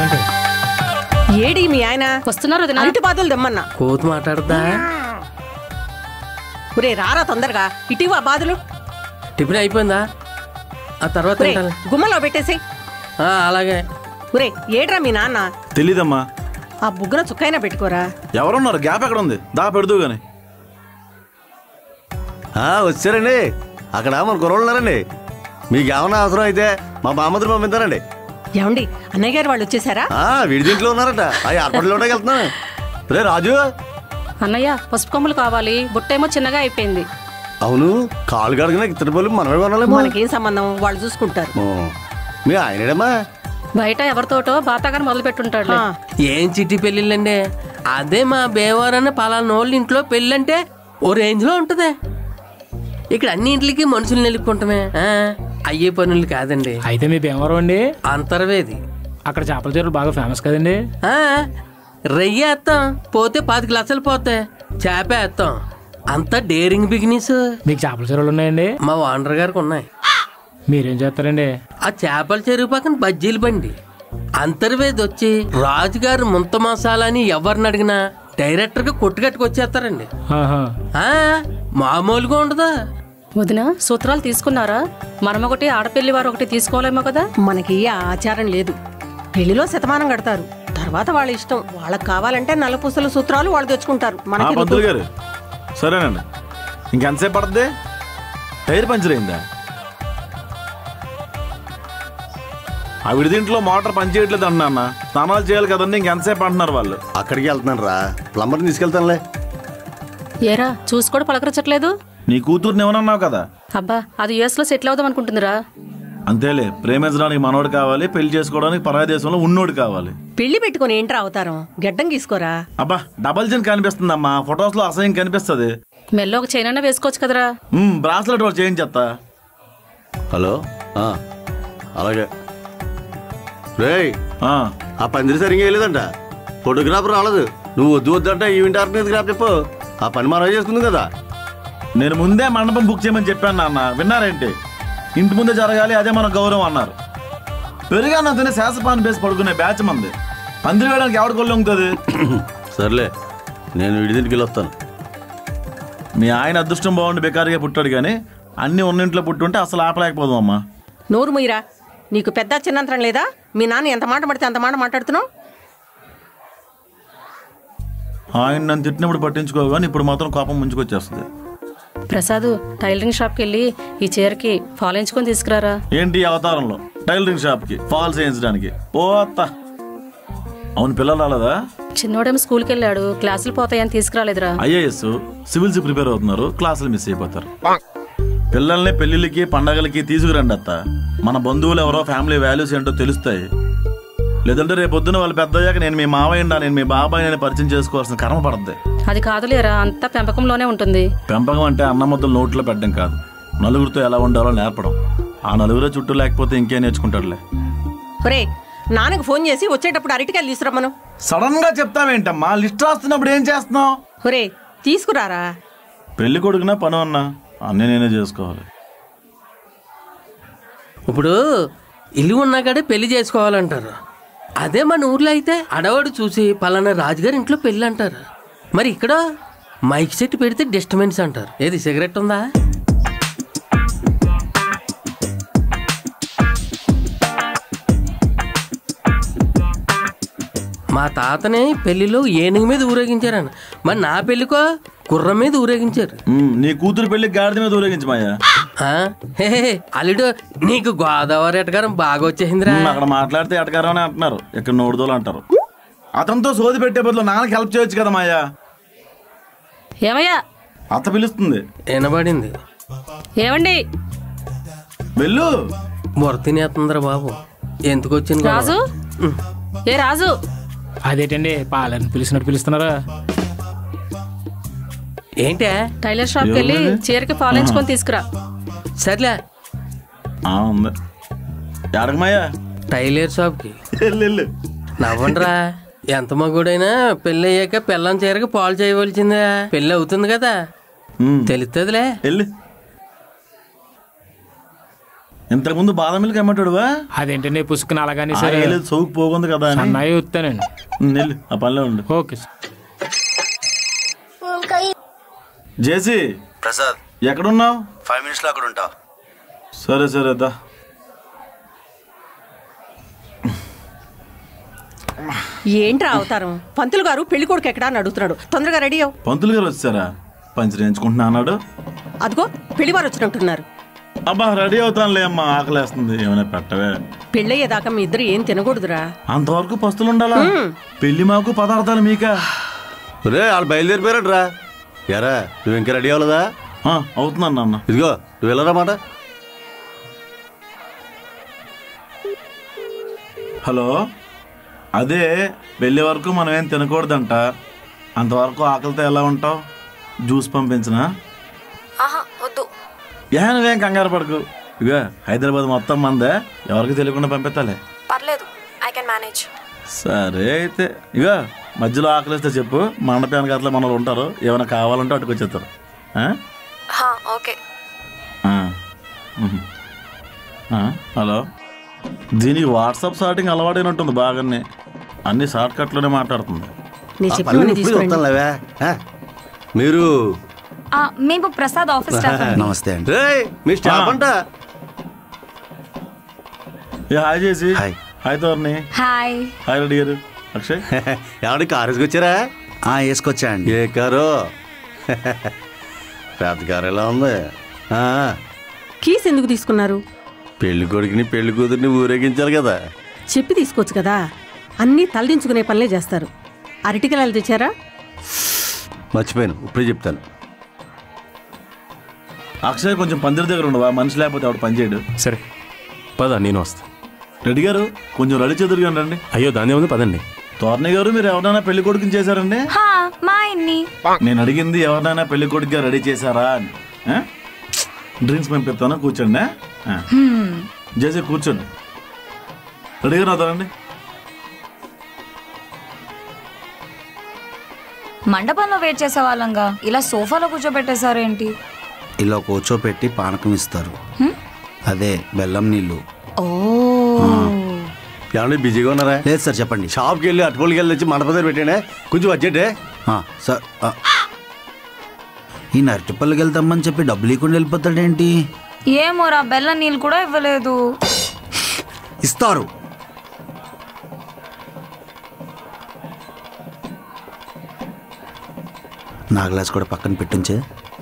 అంటే ఏడి మీ ఆయన వస్తున్నారు అరటి బాతులు దమ్మన్నా కోతి మాట్లాడదా ఒరే రారా తొందరగా ఇటీవా బాదులు టిఫిన్ అయిపోయిందా ఆ తర్వాత గుమ్మలో పెట్టేసి అలాగే ఒరే ఏడ్రా మీ నాన్న తెలీదమ్మా ఆ బుగ్గన చుక్కైనా పెట్టుకోరా ఎవరున్నారు గ్యాప్ ఎక్కడ ఉంది దా పెడదు గాని వచ్చారండి అక్కడ మన కుర్రోళ్ళున్నారండి మీకు ఏమన్నా అవసరం అయితే మా బామ్మద్దులు పంపిస్తారండి ఏమండి అన్నయ్య గారు వాళ్ళు వచ్చేసారా వీడి దీంట్లో ఉన్నారట అవి హాస్పిటల్లోనే వెళ్తున్నాను రే రాజు అన్నయ్య పసుపు కొమ్ములు కావాలి బుట్టేమో చిన్నగా అయిపోయింది అవును కాలు కడిగిన ఇతర పళ్ళు మనమే కొనాలి మనకేం సంబంధం వాళ్ళు చూసుకుంటారు మీ ఆయనడమ్మా బయట ఎవరితోటో బాతాగారు మొదలు పెట్టుంటాడు ఏం చిట్టి పెళ్ళిళ్ళండి అదే మా బేవారన్న పలానోళ్ళ ఇంట్లో పెళ్ళంటే ఓ రేంజ్ లో ఉంటదే ఇక్కడ అన్ని ఇంట్లకి మనుషులు నిలుపుకుంటామే అయ్యే పనులు కాదండి అయితే మీ భీమవరం అండి అంతర్వేది అక్కడ చేపల చీరలు బాగా ఫేమస్ కదండి రొయ్య వేస్తాం పోతే 10 లక్షలు పోతాయి చేప వేస్తాం అంత డేరింగ్ బిజినెస్ మీకు చేపల చీరలు ఉన్నాయండి మా ఓనర్ గారికి ఉన్నాయి మీరేం చేస్తారండి ఆ చేపల చెరువు పక్కన బజ్జీలు బండి అంతర్వేది వచ్చి రాజుగారు ముంత మసాలా అని ఎవరిని అడిగినా డైరెక్టర్ గా కొట్టుకట్టుకొచ్చేస్తారండి మామూలుగా ఉండదా వదిన సూత్రాలు తీసుకున్నారా మనమొకటి ఆడపిల్లి వారు ఒకటి తీసుకోలేమో కదా మనకి ఆచారం లేదు పెళ్లిలో శతమానం కడతారు తర్వాత వాళ్ళ ఇష్టం వాళ్ళకి కావాలంటే నల్లపూసల సూత్రాలు వాళ్ళు తెచ్చుకుంటారు పంతులు గారు సరేనండి ఇంకెంతసేపు పడుతుంది టైర్ పంచర్ అయిందా ఆ విడిదింట్లో మోటార్ పనిచేయట్లేదు అన్న స్నానాలు చేయాలి కదండి ఇంకెంతసేపు అంటున్నారు వాళ్ళు అక్కడికి వెళ్తున్నాను రా ప్లంబర్ని తీసుకెళ్తానులే ఏరా చూసి కూడా పలకరించట్లేదు నీ కూతుర్ని ఏమన్నావు కదా అబ్బా అది యుఎస్ లో సెటిల్ అవుదాం అనుకుంటుందిరా అంతేలే ప్రేమించడానికి మనోడు కావాలి పెళ్లి చేసుకోవడానికి పరాయి దేశంలో ఉన్నోడు కావాలి పెళ్లి పెట్టుకుని ఏంట్రా అవుతారం గడ్డం గీసుకోరా అబ్బా డబల్ చిన్ కనిపిస్తుందమ్మా ఫొటోస్ లో అసహ్యం కనిపిస్తుంది మెల్లో ఒక చైన్ వేసుకోవచ్చు కదరా బ్రాస్లెట్ వాళ్ళు చేయించేస్తా హలో అలాగే రేయ్ ఆ పందిరి సరిగ్గా వేయలేదంట ఫోటోగ్రాఫర్ రాలేదు నువ్వు వద్దు వద్దంటే ఈవెంట్ ఆర్గనైజర్ చెప్పు ఆ పని మనం చేసుకుంది కదా నేను ముందే మండపం బుక్ చేయమని చెప్పాను నాన్న విన్నారేంటి ఇంటి ముందే జరగాలి అదే మన గౌరవం అన్నారు పెరిగాను తినే శాసపాన్ని బేసి పడుకునే బ్యాచ్ మంది పందిరి వేయడానికి ఎవరి గొల్లు ఉంటుంది సర్లే నేను విడిదింటికి వెళ్ళొస్తాను మీ ఆయన అదృష్టం బాగుండి బెకారిగా పుట్టాడు కానీ అన్ని ఉన్నింట్లో పుట్టుంటే అసలు ఆపలేకపోదాం అమ్మా నోరు ముయ్యరా నీకు పెద్ద చిన్నంతరం లేదా మీ నాన్న ఎంత మాట పడితే అంత మాట మాట్లాడుతున్నావు ఆయన నన్ను తిట్టినప్పుడు పట్టించుకోగాని ఇప్పుడు మాత్రం కోపం ముంచుకొచ్చేస్తుంది ప్రసాద్ టైలరింగ్ షాప్ కి వెళ్ళి ఈ చీరకి ఫాల్ ఎంచుకొని తీసుకురారా ఏంటి అవతారంలో టైలరింగ్ షాప్ కి ఫాల్స్ వేయించడానికి ఓ అత్త అవును పిల్లలు రాలేదా చిన్నోడేమో స్కూల్కి వెళ్ళాడు క్లాసులు పోతాయని తీసుకురాలేదురా ఐఏఎస్ సివిల్స్ ప్రిపేర్ అవుతున్నారు క్లాసులు మిస్ అయిపోతారు పిల్లల్ని పెళ్లిళ్ళకి పండగలకి తీసుకురండి అత్త మన బంధువులు ఎవరో ఫ్యామిలీ వాల్యూస్ ఏంటో తెలుస్తాయి లేదంటే రేపొద్దున వాళ్ళు పెద్దయ్యాక నేను మీ మావయ్య నేను మీ బాబాయ్ నేను పరిచయం చేసుకోవాల్సిన కర్మ పడుతుంది అది కాదులేరా అంతా పెంపకంలోనే ఉంటుంది పెంపకం అంటే అన్న ముద్దలు నోట్లో పెట్టడం కాదు నలుగురితో ఎలా ఉండాలో నేర్పడం ఆ నలుగురే చుట్టూ లేకపోతే ఇంకేం నేర్చుకుంటాడులే ఒరే నాన్నకు ఫోన్ చేసి వచ్చేటప్పుడు అరటికాయలు తీసుకురమ్మను సడన్ గా చెప్తావేంటమ్మా లిస్ట్ రాస్తున్నప్పుడు ఏం చేస్తున్నావు ఒరే తీసుకురారా పెళ్లి కొడుకునా పను అన్నా అన్నీ నేనే చేసుకోవాలి ఇప్పుడు ఇల్లు ఉన్నాకడే పెళ్లి చేసుకోవాలంటారు అదే మన ఊర్లో అయితే అడవాడు చూసి పలానా రాజుగారి ఇంట్లో పెళ్ళి అంటారు మరి ఇక్కడ మైక్ సెట్ పెడితే డిస్టర్బెన్స్ అంటారు ఏది సిగరెట్ ఉందా మా తాతని పెళ్లిలో ఏనుగు మీద ఊరేగించారని మరి నా పెళ్లికో గుర్రం మీద ఊరేగించారు నీ కూతురు పెళ్లి గాడిద మీద ఊరేగించమాయా అల్లుడు నీకు గోదావరి ఎటకారం బాగా వచ్చేసిందిరా అక్కడ మాట్లాడితే ఎటకారం అని అంటున్నారు ఇక్కడ నోడుదోలు అంటారు అతనితో సోది పెట్టే బదులు నాన్నకి హెల్ప్ చేయొచ్చు కదా మాయా ఏమయ్యా అత్త పిలుస్తుంది వినబడింది ఏమండి వెళ్ళు బొర తినేస్తుందిరా బాబు ఎందుకు వచ్చింది రాజు ఏ రాజు అదేంటండి పాలని పిలిచినట్టు పిలుస్తున్నారా ఏంటే టైలర్ షాప్ కి వెళ్ళి చీరకి ఫాల్ ఎంచుకొని తీసుకురా సర్లే ఉంది ఎడకమాయా టైలర్ షాప్ కి నవ్వండిరా ఎంత మగుడైనా పెళ్ళి అయ్యాక పిల్లం చీరకి పాలు చేయవలసిందే పెళ్ళి అవుతుంది కదా తెలుస్తుందిలే ఇంతకుముందు బాదం మిల్క్ అమ్మటాడువా? అదేంటండి పుసుకుని అలాగని సరే సౌకు పోగుంది కదా అని అన్నయ్య వస్తానండి. నెల్లు ఆ పనిలో ఉండు. Okay sir. జేసీ ప్రసాద్ ఎక్కడున్నావు? 5 minutes లో అక్కడ ఉంటా. సరే సరే దా. ఏంట్రా అవతారం? పంతులు గారు పెళ్లి కొడుకు ఎక్కడా అని అడుగుతున్నాడు. తొందరగా రెడీ అవ్వు. పంతులు గారు వచ్చారా? పంచి వేయించుకుంటున్నా అన్నాడు. అదిగో పెళ్లి వారు వచ్చినట్టున్నారు. అబ్బా రెడీ అవుతానులే అమ్మా, ఆకలేస్తుంది. ఏమైనా పెట్టవే? పెళ్ళయ్యేదాకా మీ ఇద్దరు ఏం తినకూడదురా. అంతవరకు పస్తులు ఉండాలా? పెళ్లి మాకు పదార్థాలు మీకా? రే వాళ్ళు బయలుదేరిపోయారట రా. ఎరా నువ్వు ఇంకా రెడీ అవ్వలేదా? అవుతున్నాను నాన్న. ఇదిగో నువ్వు వెళ్ళరా మాట. హలో, అదే పెళ్లి వరకు మనం ఏం తినకూడదంట. అంతవరకు ఆకలితో ఎలా ఉంటావు? జ్యూస్ పంపించినా? వద్దు. నువ్వేం కంగారు పడకు. ఇక హైదరాబాద్ మొత్తం మందే, ఎవరికి తెలియకుండా పంపిస్తాలే. పర్లేదు, ఐ కెన్ మేనేజ్. సరే అయితే ఇక మధ్యలో ఆకలిస్తే చెప్పు, మండపానికి అట్లా మన వాళ్ళు ఉంటారు. ఏమైనా కావాలంటే అటుకు వచ్చేస్తారు. ఓకే. హలో, దీనికి వాట్సాప్ చాటింగ్ అలవాటైనట్టుంది బాగానే. అన్ని షార్ట్ కట్లోనే మాట్లాడుతుంది. మీరు మేము ప్రసాద్ ఆఫీస్ స్టాఫ్. నమస్తే అండి. మీ స్టాఫ్ అంట. హాయ్ చేసి. హాయ్ తోర్ని. హాయ్. హాయ్ రెడ్డి గారు. అక్షయ్ ఏమంటే కారు వేసుకొచ్చారా? వేసుకొచ్చా అండి. ఏ కారు? పెద్ద కారు ఎలా ఉంది? కీస్ ఎందుకు తీసుకున్నారు? పెళ్లి కొడుకుని పెళ్లి కూతురిని ఊరేగించాలి కదా. చెప్పి తీసుకోవచ్చు కదా. అన్నీ తలదించుకునే పనులే చేస్తారు. అరటికలు తెచ్చారా? మర్చిపోయాను, ఇప్పుడే చెప్తాను. అక్షయ్ కొంచెం పందిరి దగ్గర ఉండవా? మనిషి లేకపోతే ఆవిడ పని చేయడు. సరే పద, నేను వస్తా. రెడ్డి గారు కొంచెం రెడీ చెదురుగా ఉండండి. అయ్యో దాని ఉంది, పదండి. తోర్ని గారు, మీరు ఎవరినైనా పెళ్లి కొడుకుని చేశారండి? మా ఇన్ని. నేను అడిగింది ఎవరినైనా పెళ్లి కొడుకుగా రెడీ చేశారా అని. డ్రింక్స్ పంపిస్తాను, కూర్చోండి. చేసి కూర్చోండి. రెడీ గారు అవుతారండి. మండపంలో వెయిట్ చేసే వాళ్ళంగా ఇలా సోఫాలో కూర్చోబెట్టేశారేంటి? ఇలా కూర్చోపెట్టి పానకం ఇస్తారు, అదే బెల్లం నీళ్ళు. ఏమంటే బిజీగా ఉన్నారా? లేదు సార్ చెప్పండి. షాప్కి వెళ్ళి అటుపల్లికి వెళ్ళి వచ్చి మండపం దగ్గర పెట్టానే, కొంచెం వచ్చేటే. సార్ ఈ నరటిపల్లికి వెళ్తామని చెప్పి డబ్బులు ఇవ్వకుండా వెళ్ళిపోతాడేంటి? ఏమోరా, బెల్లం నీళ్ళు కూడా ఇవ్వలేదు. ఇస్తారు. నా గ్లాస్ కూడా పక్కన పెట్టించే.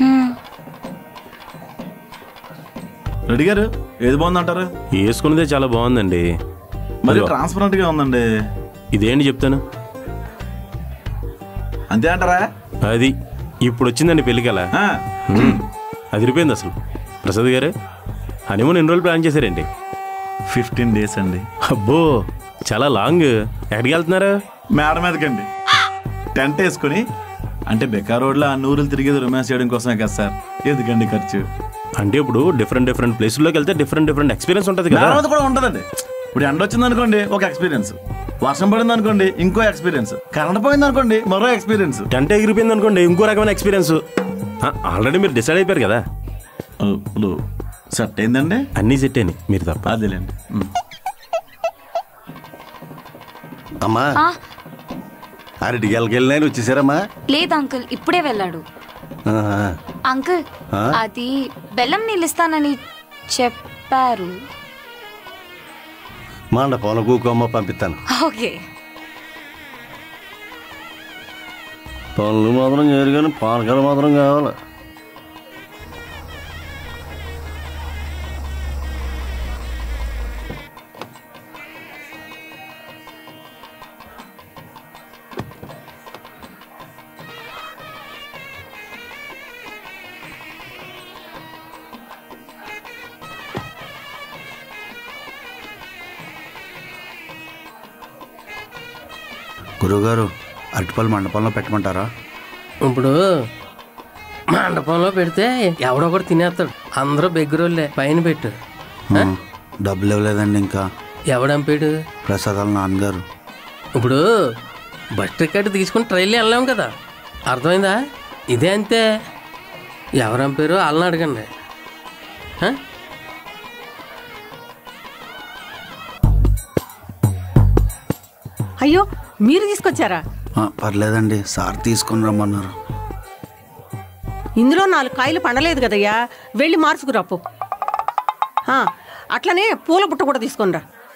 రెడ్డి గారు ఏది బాగుందంటారు? వేసుకున్నదే చాలా బాగుందండి. మరి ట్రాన్స్పరెంట్ గా ఉందండి. ఇదేంటి చెప్తాను. అంతే అంటారా? అది ఇప్పుడు వచ్చిందండి పెళ్ళికలా. అదిరిపోయింది అసలు. ప్రసాద్ గారు హనీమూన్ ఎన్ని రోజులు ప్లాన్ చేశారండి? 15 days అండి. అబ్బో చాలా లాంగ్. ఎక్కడికి వెళ్తున్నారు? మేడ మీదకండి. టెంట్ వేసుకుని, అంటే బెక్కా రోడ్లో ఆ నూరులు తిరిగేది రొమాన్స్ చేయడం కోసమే కదా సార్. ఎందుకండి ఖర్చు? అంటే ఇప్పుడు డిఫరెంట్ ప్లేసుల్లోకి వెళ్తే డిఫరెంట్ ఎక్స్పీరియన్స్ ఉంటుంది కదా. కూడా ఉంటుందండి. ఇప్పుడు ఎండ వచ్చింది అనుకోండి ఒక ఎక్స్పీరియన్స్, వర్షం పడింది అనుకోండి ఇంకో ఎక్స్పీరియన్స్, కరెంట్ పోయింది అనుకోండి మరో ఎక్స్పీరియన్స్, టెంట్ ఎగిరిపోయింది అనుకోండి ఇంకో రకమైన ఎక్స్పీరియన్స్. ఆల్రెడీ మీరు డిసైడ్ అయిపోయారు కదా. సెట్ అయిందండి. అన్నీ సెట్ అయినాయి, మీరు తప్ప. అదేలేండి. అమ్మా అరటికెళ్ళకి వెళ్ళినా వచ్చేసారమ్మా? లేదు అంకుల్, ఇప్పుడే వెళ్ళాడు. అంకుల్ అది బెల్లం నీళ్ళు ఇస్తానని చెప్పారు. మండపంలో కూకోమ్మ పంపిస్తాను. ఓకే. పనులు మాత్రం చేయరు కానీ పానకాలు మాత్రం కావాలి. గురువుగారు అరటిపల్లి మండపంలో పెట్టమంటారా? ఇప్పుడు మండపంలో పెడితే ఎవడొకటి తినేస్తాడు. అందరూ బెగ్గరోళ్ళే. పైన పెట్టు. డబ్బులు ఇవ్వలేదండి ఇంకా. ఎవడంపాడు? ప్రసాదాల నాన్నగారు. ఇప్పుడు బస్ టికెట్ తీసుకుని ట్రైన్లో వెళ్ళాం కదా, అర్థమైందా? ఇదే అంతే. ఎవరంపారు వాళ్ళని అడగండి. అయ్యో మీరు తీసుకొచ్చారా? పర్లేదండి, సార్ తీసుకుని రమ్మన్నారు. ఇందులో 4 కాయలు పండలేదు కదయ్యా, వెళ్ళి మార్చుకురాపు. అట్లనే పూల బుట్ట కూడా తీసుకునిరా.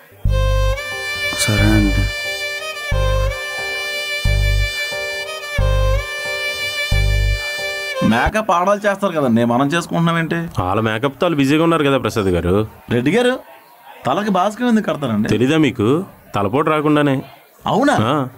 సరే అండి. మేకప్ ఆడాలు చేస్తారు కదండి, మనం చేసుకుంటున్నామేంటి? వాళ్ళ మేకప్తో వాళ్ళు బిజీగా ఉన్నారు కదా ప్రసాద్ గారు. రెడ్డి గారు తలకి బాస్కం ఎందుకు కడతారండి? తెలీదా మీకు? తలపోటు రాకుండానే. అవునా?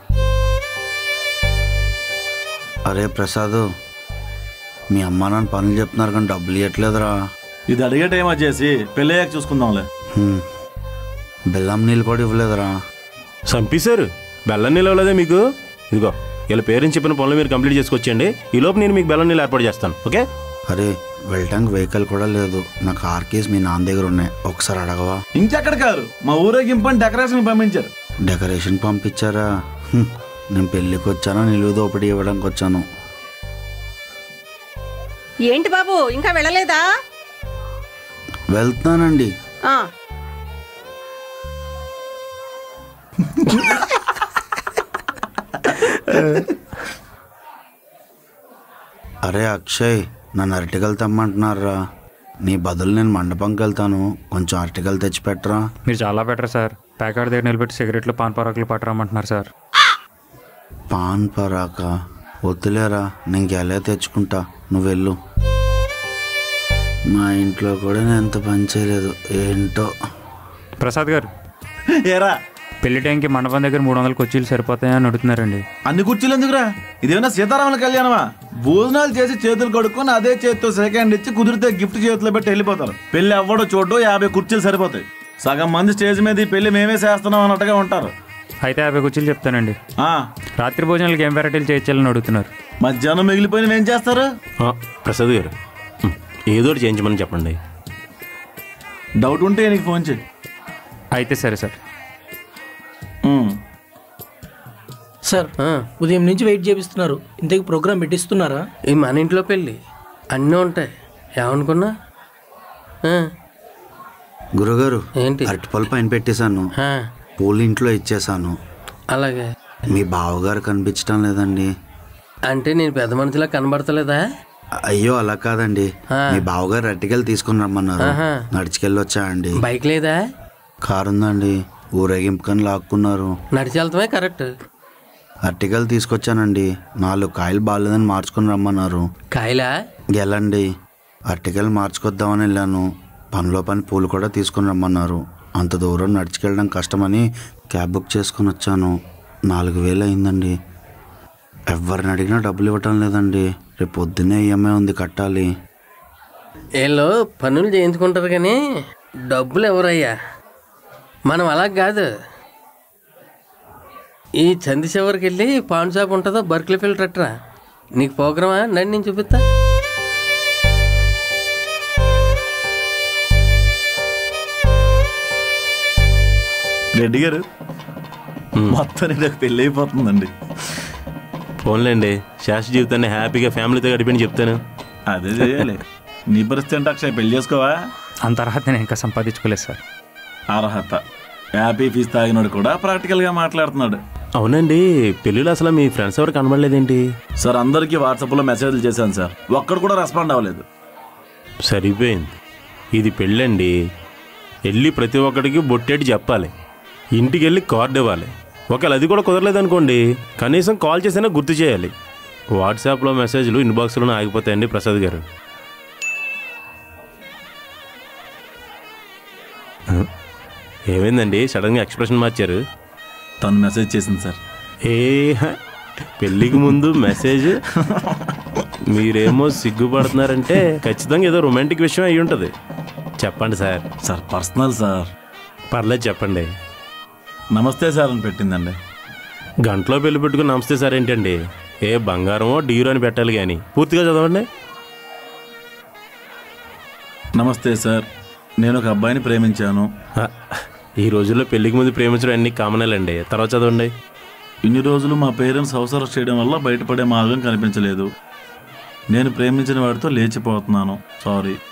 అరే ప్రసాద్, మీ అమ్మ నాన్న పనులు చెప్తున్నారు కానీ డబ్బులు ఇవ్వట్లేదురా. ఇది అడిగే టైం వచ్చేసి పెళ్ళయ్యాక చూసుకుందాంలే. బెల్లం నీళ్ళు కూడా ఇవ్వలేదురా. చంపేశారు. బెల్లం నీళ్ళు ఇవ్వలేదే మీకు? ఇదిగో వీళ్ళ పేరెంట్స్ చెప్పిన పనులు మీరు కంప్లీట్ చేసుకొచ్చేయండి. ఈ లోపు నేను మీకు బెల్లం నీళ్ళు ఏర్పాటు చేస్తాను. ఓకే? అరే వెళ్ళటానికి వెహికల్ కూడా లేదు. నా కార్ కేసు మీ నాన్న దగ్గర ఉన్నాయి, ఒకసారి అడగవా? ఇంకెక్కడ కారు, మా ఊరేగింపని డెకరేషన్ పంపించారు. డెకరేషన్ పంపించారా? నేను పెళ్ళికి వచ్చాను, నిలువు దోపిడీ ఇవ్వడానికి వచ్చాను. ఏంటి బాబు ఇంకా వెళ్ళలేదా? వెళ్తున్నానండి. అరే అక్షయ్, నన్ను అరటికలు తెమ్మంటున్నారా? నీ బదులు నేను మండపంకి వెళ్తాను, కొంచెం అరటికలు తెచ్చిపెట్టరా. మీరు చాలా బెటర్ సార్. ప్యాకెట్ దగ్గర నిలబెట్టి సిగరెట్లు పాన్ పరాకులు పట్టరమ్మంటున్నారు సార్. పాన్ పరాక వద్దులేరా, నేను గెలే తెచ్చుకుంటా, నువ్వు వెళ్ళు. మా ఇంట్లో కూడా నేను ఎంత పని చేయలేదు ఏంటో. ప్రసాద్ గారు, ఏరా పెళ్లి టైంకి మండపం దగ్గర 300 కుర్చీలు సరిపోతాయని అడుగుతున్నారండి. అన్ని కుర్చీలు ఎందుకురా? ఇదేమన్నా సీతారాముల కళ్యాణమా? భోజనాలు చేసి చేతులు కడుక్కొని అదే చేతితో సెకండ్ ఇచ్చి కుదిరితే గిఫ్ట్ చేతిలో పెట్టి వెళ్ళిపోతారు. పెళ్లి అవ్వడో చూడో 50 కుర్చీలు సరిపోతాయి. సగం మంది స్టేజ్ మీద ఈ పెళ్లి మేమే చేస్తున్నాం అన్నట్టుగా ఉంటారు. అయితే 50 కుర్చీలు చెప్తానండి. రాత్రి భోజనాలకి ఏం వెరైటీలు చేయించాలని అడుగుతున్నారు. మధ్యాహ్నం మిగిలిపోయిన ఏం చేస్తారు? ప్రసాద్ గారు ఏదోటి చేయించమని చెప్పండి. డౌట్ ఉంటే నీకు ఫోన్ చేయి. అయితే సరే సార్. సార్ ఉదయం నుంచి వెయిట్ చేపిస్తున్నారు, ఇంతకు ప్రోగ్రామ్ పెట్టిస్తున్నారా? ఈ మన ఇంట్లో పెళ్ళి అన్నీ ఉంటాయి, ఏమనుకున్నా. గురుగారు ఏంటి? అరటిపళ్ళు పైన పెట్టేశాను, పూలు ఇంట్లో ఇచ్చేసాను. అలాగే. మీ బావగారు కనిపించడం లేదండి. అంటే నేను పెద్ద మనిషిలా కనబడతలేదా? అయ్యో అలా కాదండి, మీ బావగారు అరటికలు తీసుకుని రమ్మన్నారు, నడిచికెళ్ళి వచ్చా అండి. బైక్ లేదా? కారు ఉందండి, ఊరేగింపుకని లాక్కున్నారు. నడిచి వెళ్తామే కరెక్ట్. అరటికలు తీసుకొచ్చానండి, 4 కాయలు బాగాలేదని మార్చుకుని రమ్మన్నారు. కాయలా? గెలండి. అరటికలు మార్చుకొద్దామని వెళ్ళాను, పనిలో పని పూలు కూడా తీసుకుని రమ్మన్నారు. అంత దూరం నడిచికెళ్ళడం కష్టమని క్యాబ్ బుక్ చేసుకుని వచ్చాను. 4000 అయిందండి. ఎవరిని అడిగినా డబ్బులు ఇవ్వటం లేదండి. రేపు పొద్దున్నే ఈఎంఐ ఉంది, కట్టాలి. వీళ్ళు పనులు చేయించుకుంటారు కానీ డబ్బులు ఎవరయ్యా? మనం అలా కాదు. ఈ చంది చివరికి వెళ్ళి పాన్ షాప్ ఉంటుందో బర్క్లీ ఫిల్టర్ అట్రా. నీకు ప్రోగ్రామా? నన్ను నేను చూపిస్తా. రెడ్డి గారు మొత్తం నాకు పెళ్ళి అయిపోతుందండి. ఫోన్లేండి, శాశ్వత జీవితాన్ని హ్యాపీగా ఫ్యామిలీతో గడిపని చెప్తాను. అదే చేయాలి. నీ పరిస్థితి అంటే అక్షయ్ పెళ్లి చేసుకోవా? అంత అర్హత నేను ఇంకా సంపాదించుకోలేదు సార్. అర్హత హ్యాపీ ఫీజు తాగినాడు కూడా ప్రాక్టికల్గా మాట్లాడుతున్నాడు. అవునండి, పెళ్ళిలో అసలు మీ ఫ్రెండ్స్ ఎవరు కనబడలేదేంటి? సార్ అందరికీ వాట్సాప్లో మెసేజ్లు చేశాను సార్, ఒక్కడు కూడా రెస్పాండ్ అవ్వలేదు. సరిపోయింది. ఇది పెళ్ళండి, వెళ్ళి ప్రతి ఒక్కడికి బొట్టేటి చెప్పాలి, ఇంటికి వెళ్ళి కార్డు ఇవ్వాలి. ఒకవేళ అది కూడా కుదరలేదనుకోండి, కనీసం కాల్ చేసినా గుర్తు చేయాలి. వాట్సాప్లో మెసేజ్లు ఇన్బాక్స్లోనే ఆగిపోతాయండి ప్రసాద్ గారు. ఏమైందండి సడన్గా ఎక్స్ప్రెషన్ మార్చారు? తను మెసేజ్ చేసింది సార్. పెళ్ళికి ముందు మెసేజ్, మీరేమో సిగ్గుపడుతున్నారంటే ఖచ్చితంగా ఏదో రొమాంటిక్ విషయం అయి ఉంటుంది. చెప్పండి సార్. Sir personal sir. పర్లేదు చెప్పండి. నమస్తే సార్ అని పెట్టిందండి. గంటలో పెళ్లి పెట్టుకుని నమస్తే సార్ ఏంటండి? ఏ బంగారమో డీరో అని పెట్టాలి కానీ పూర్తిగా చదవండి. నమస్తే సార్, నేను ఒక అబ్బాయిని ప్రేమించాను. ఈ రోజుల్లో పెళ్లికి ముందు ప్రేమించడం అన్ని కామనేలండి, తర్వాత చదవండి. ఇన్ని రోజులు మా పేరెంట్స్ హౌస్ అరెస్ట్ చేయడం వల్ల బయటపడే మార్గం కనిపించలేదు. నేను ప్రేమించిన వాడితో లేచిపోతున్నాను, సారీ.